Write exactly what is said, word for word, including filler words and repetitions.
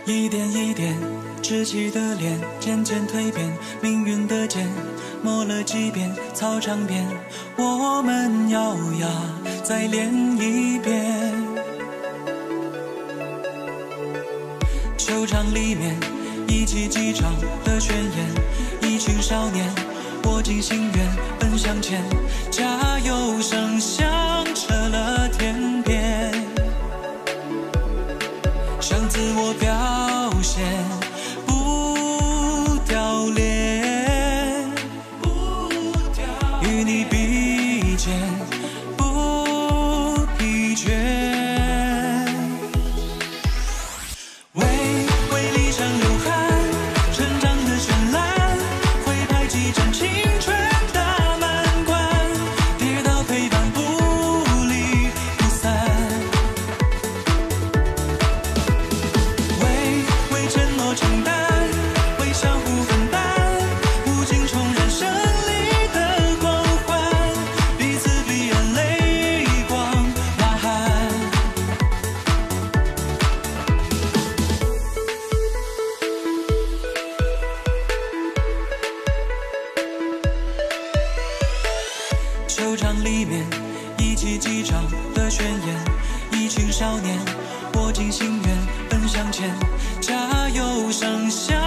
一点一点，稚气的脸渐渐蜕变，命运的剑磨了几遍，操场边我们咬牙再练一遍。球场里面一击即场的宣言，一群少年握紧心愿奔向前，加油声响彻了天边，向自我表现不掉链，与你比肩不疲倦，为为理想流汗，成长的绚烂，会排挤战青春大满贯，跌倒陪伴不离不散，为为承诺承担，为相互分担，无尽重燃胜利的光环，彼此彼岸泪光呐喊。球场里面一击即场的宣言，一群少年握紧心愿奔向前，加油声响